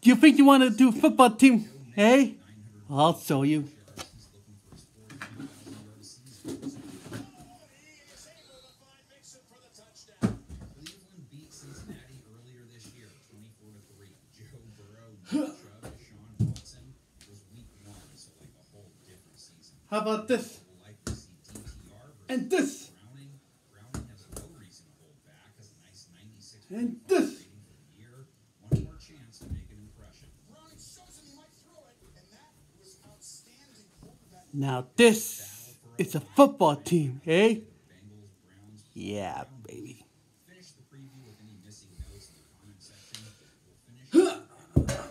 You think you want to do a football team? Hey, I'll show you. Cleveland beat Cincinnati earlier this year, 24-3. Joe Burrow, Nick Chubb, Deshaun Watson. It was week 1, so like a whole different season. How about this? We'll likely see DTR And this. Browning. Browning has no reason to hold back. Has a nice 96 And this. rating for the year. One more chance to make an impression. Browning shows him he might throw it, and that was outstanding quarterback. Now this is a football team, eh? Bengals, Browns. Yeah, baby. Finish the preview with any missing notes in the comment section. We'll finish.